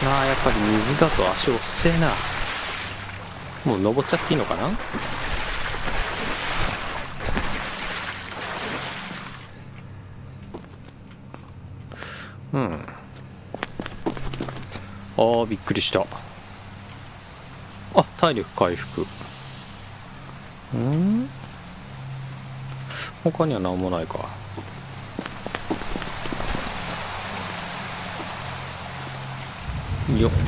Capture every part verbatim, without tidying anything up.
あーやっぱり水だと足遅えな。もう登っちゃっていいのかな。うん。あーびっくりした。あ、体力回復。うん他には何もないか。よっ。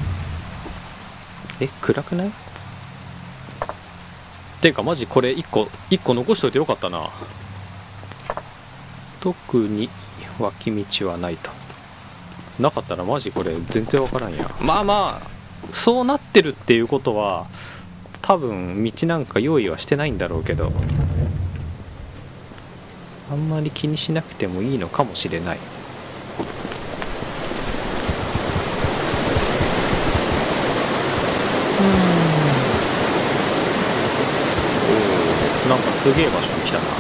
え、暗くない？てかマジこれいっこいっこ残しといてよかったな。特に脇道はないと。なかったらマジこれ全然わからんや。まあまあそうなってるっていうことは多分道なんか用意はしてないんだろうけど、あんまり気にしなくてもいいのかもしれない。なんかすげえ場所に来たな。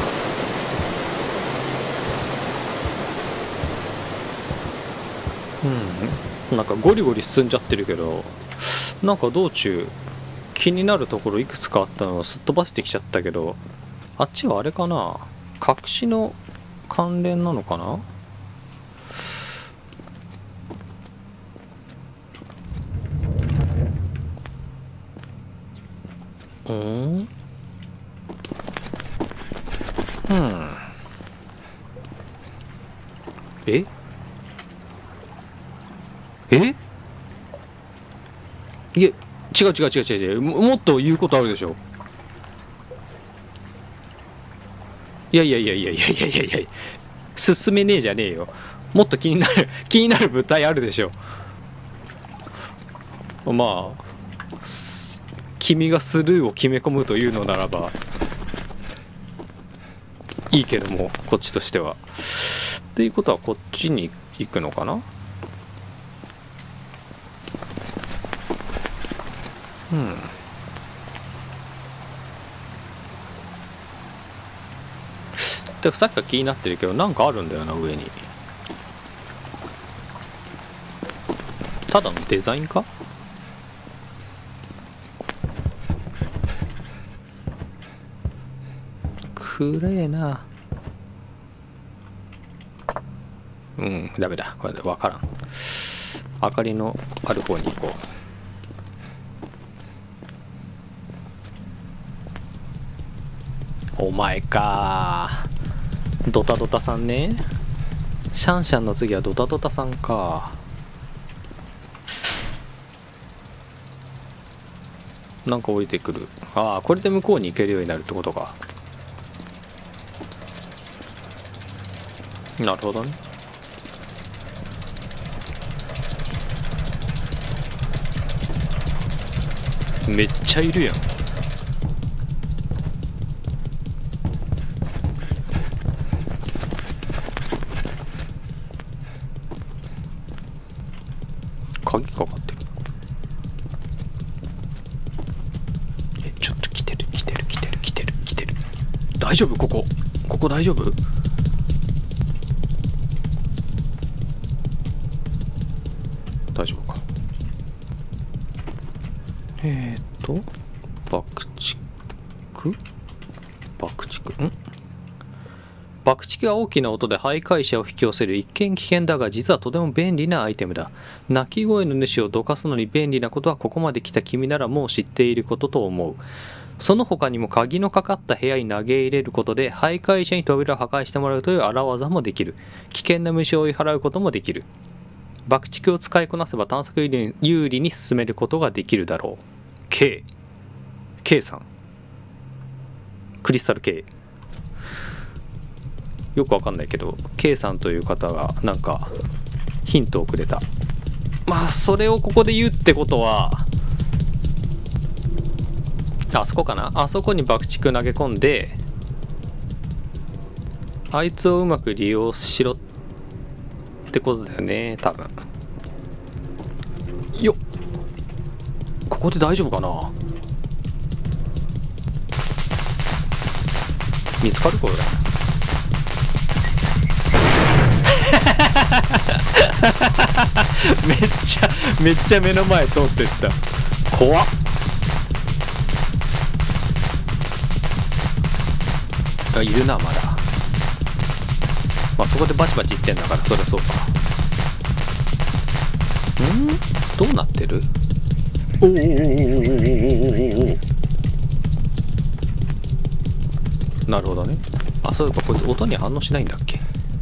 うん、なんかゴリゴリ進んじゃってるけど、なんか道中気になるところいくつかあったのをすっ飛ばしてきちゃったけど、あっちはあれかな、隠しの関連なのかな。うんうん。ええいえ、違う違う違う違う違う、ももっと言うことあるでしょ。いやいやいやいやいやいやいやいや、進めねえじゃねえよ。もっと気になる気になる舞台あるでしょ。まあ君がスルーを決め込むというのならばいいけども、こっちとしては。っていうことはこっちに行くのかな。うん。でさっきから気になってるけど、なんかあるんだよな上に。ただのデザインか。暗えな。うんダメだ、これで分からん。明かりのある方に行こう。お前かドタドタさんね。シャンシャンの次はドタドタさんか。なんか降りてくる。ああこれで向こうに行けるようになるってことか。なるほどね。めっちゃいるやん。鍵かかってる。えちょっと来てる来てる来てる来てる来てる。大丈夫？ここここ大丈夫？大丈夫か。えーと爆竹爆竹ん爆竹は大きな音で徘徊者を引き寄せる。一見危険だが実はとても便利なアイテムだ。鳴き声の主をどかすのに便利なことはここまで来た君ならもう知っていることと思う。その他にも鍵のかかった部屋に投げ入れることで徘徊者に扉を破壊してもらうという荒技もできる。危険な虫を追い払うこともできる。爆竹を使いこなせば探索有利に進めることができるだろう。 K K さん、クリスタル K、 よくわかんないけど K さんという方がなんかヒントをくれた。まあそれをここで言うってことはあそこかな。あそこに爆竹投げ込んであいつをうまく利用しろってことだよね多分。よっ、ここで大丈夫かな。見つかるこれめっちゃめっちゃ目の前通ってった。怖っ。あ、いるなまだ。まあそこでバチバチ言ってんだからそりゃそうか。んどうなってる。おお、なるほどね。あ、そういえばこいつ音に反応しないんだっけ。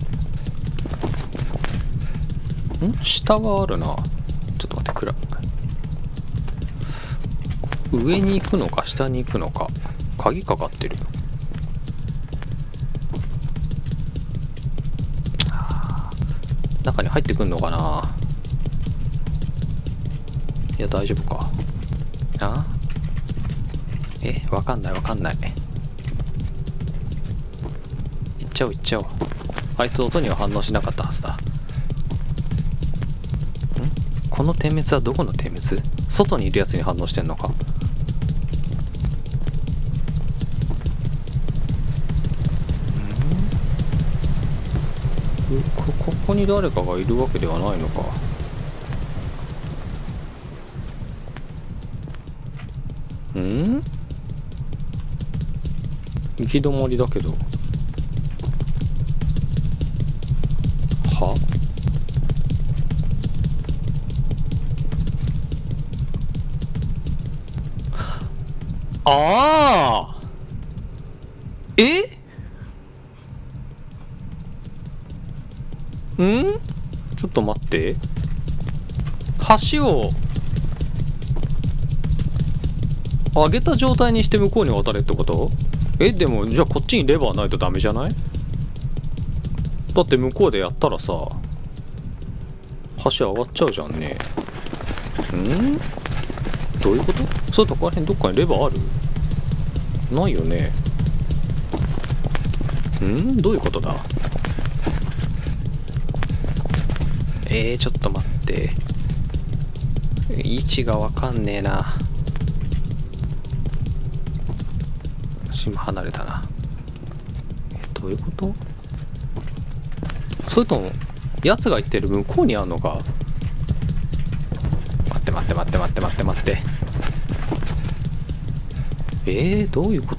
ん下があるな。ちょっと待って、暗い。上に行くのか下に行くのか。鍵かかってる。中に入ってくんのかな。いや大丈夫か。あえわかんないわかんない。行っちゃおう行っちゃおう。あいつ音には反応しなかったはずだ。んこの点滅はどこの点滅。外にいるやつに反応してんのか。んこここに誰かがいるわけではないのか。ん行き止まりだけど。はああえんちょっと待って。橋を上げた状態にして向こうに渡れってこと。えでもじゃあこっちにレバーないとダメじゃない。だって向こうでやったらさ橋上がっちゃうじゃんね。んどういうこと。そういうとこらへんどっかにレバーある。ないよね。んどういうことだ。えー、ちょっと待って。位置がわかんねえな。島離れたな。えどういうこと。それともやつが言ってる向こうにあんのか。待って待って待って待って待って待って。えー、どういうこと。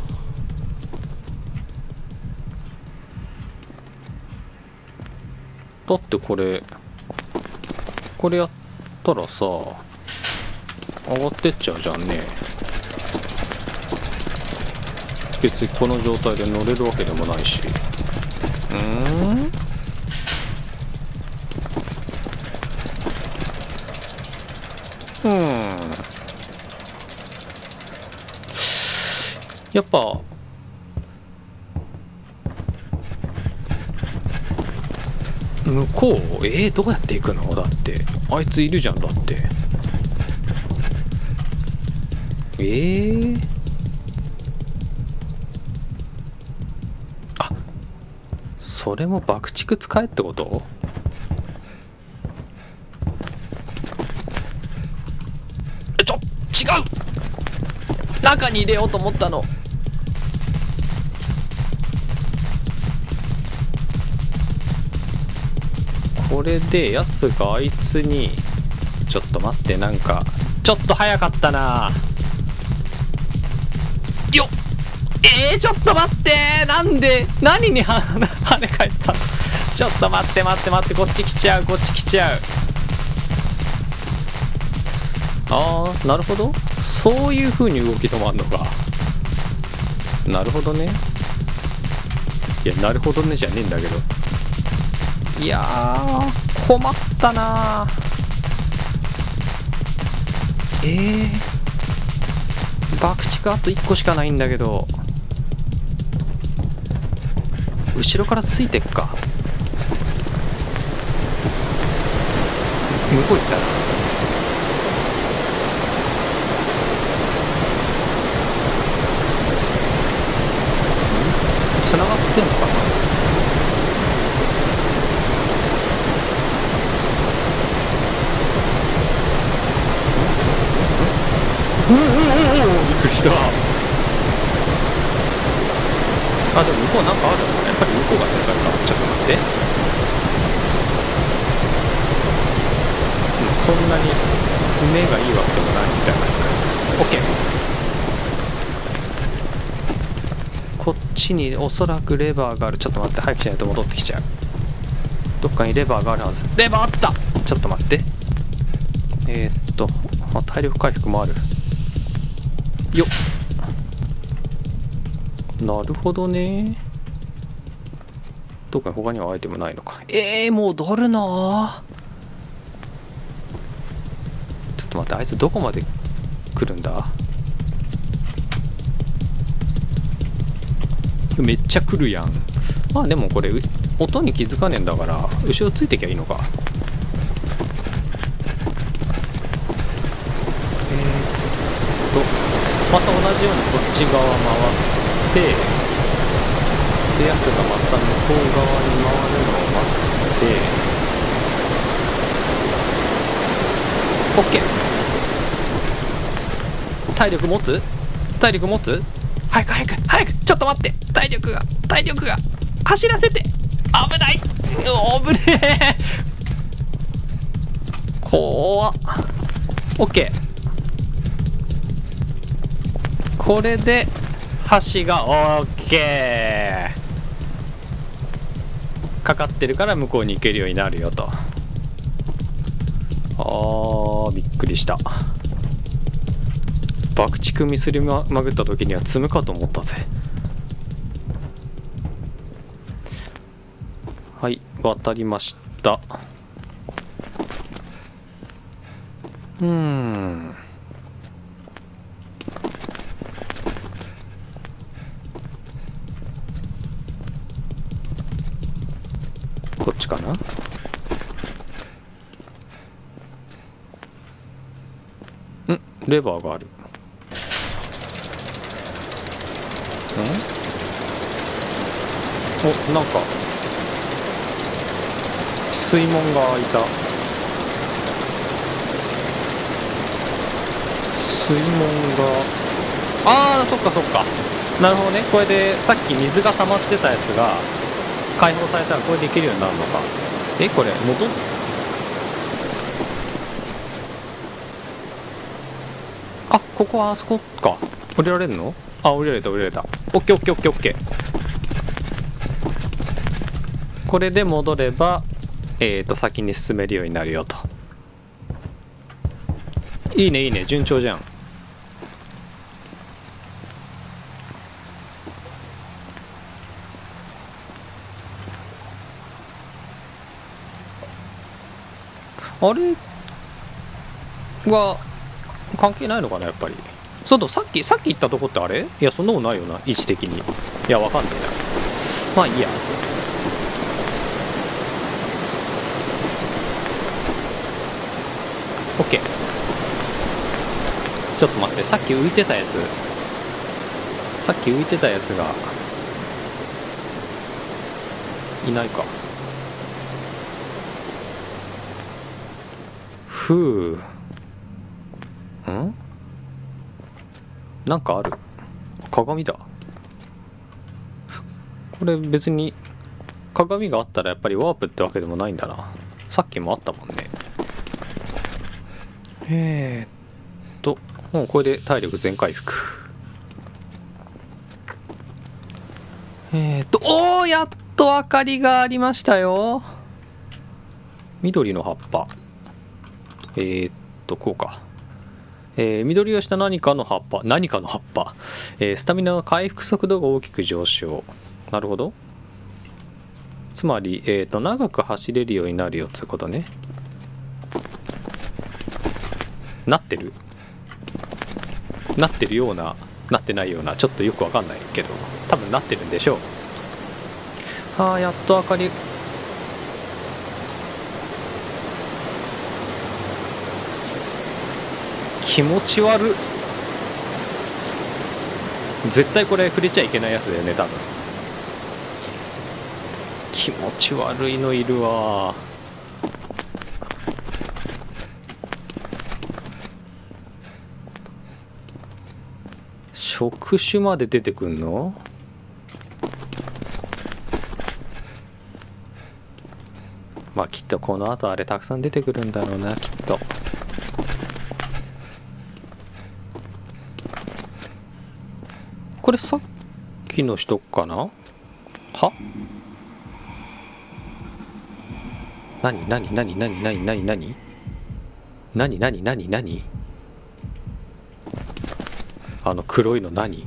だってこれこれやったらさ上がってっちゃうじゃんね。別にこの状態で乗れるわけでもないし。うーんうんやっぱ向こうえー、どうやって行くの。だってあいついるじゃん。だってえー、あそれも爆竹使えってこと。えちょ違う中に入れようと思ったの。これでやつがあいつにちょっと待ってなんかちょっと早かったなよっ。えー、ちょっと待ってなんで何には跳ね返ったの。ちょっと待って待って待ってこっち来ちゃうこっち来ちゃう。あーなるほどそういう風に動き止まんのか。なるほどね。いやなるほどねじゃねえんだけど。いやー困ったなー。えー、爆竹あといっこしかないんだけど後ろからついてっか。向こう行ったらつながってんのかな。うんうんうんうんびっくりした。あでも向こうなんかあるの。やっぱり向こうが正解か。ちょっと待ってそんなに目がいいわけでもないみたいな。 OK。 こっちにおそらくレバーがある。ちょっと待って、早くしないと戻ってきちゃう。どっかにレバーがあるはず。レバーあった。ちょっと待って。えー、っとあ、体力回復もあるよっ。なるほどね。どっかに他にはアイテムないのか。えー、戻るの？ちょっと待って、あいつどこまで来るんだ？めっちゃ来るやん。まあでもこれ音に気づかねえんだから後ろついてきゃいいのか。えー、っとまた同じようにこっち側回ってでやつがまた向こう側に回るのを待って OK。 体力持つ？体力持つ？早く早く早く、ちょっと待って、体力が体力が走らせて。危ない、危ねえ、怖っ。 OK。 これで橋が OK かかってるから向こうに行けるようになるよと。あー、びっくりした。爆竹ミスりまぐった時には積むかと思ったぜ。はい、渡りました。うーん、こっちかな。ん、レバーがある。ん、お、なんか水門が開いた。水門が、あー、そっかそっか、なるほどね。これでさっき水が溜まってたやつが解放されたらこれでいけるようになるのか。え、これ戻っ、あ、ここはあそこか。降りられるの？あ、降りられた降りられた。オッケーオッケーオッケーオッケー。これで戻ればえーと先に進めるようになるよと。いいねいいね、順調じゃん。あれは関係ないのかな、やっぱり。そうだ、さっきさっき言ったとこってあれ？いや、そんなことないよな、位置的に。いや、わかんないな。まあいいや。オッケー。ちょっと待って、さっき浮いてたやつさっき浮いてたやつがいないか。ふう、ん、なんかある。鏡だ。これ別に鏡があったらやっぱりワープってわけでもないんだな。さっきもあったもんね。えーっともうこれで体力全回復。えーっとおー、やっと明かりがありましたよ。緑の葉っぱ。えーっとこうか。えー、緑をした何かの葉っぱ、何かの葉っぱ、えー、スタミナの回復速度が大きく上昇。なるほど。つまり、えーと、長く走れるようになるよってことね。なってるなってるような、なってないような、ちょっとよくわかんないけど、多分なってるんでしょう。はあ、やっと明かり。気持ち悪っ。絶対これ触れちゃいけないやつだよね、多分。気持ち悪いのいるわ。触手まで出てくんの？ まあきっとこの後あれたくさん出てくるんだろうな、きっと。これさっきの人かな？は？なになになになになになになになになになになにあの黒いの何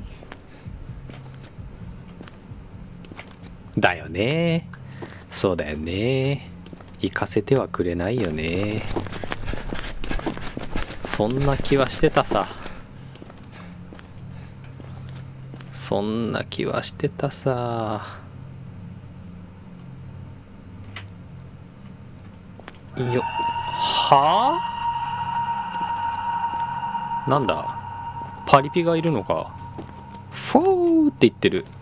だよね。そうだよね。行かせてはくれないよね。そんな気はしてたさ。そんな気はしてたさ。よっ。はあ？なんだ、パリピがいるのか。フォーって言ってる。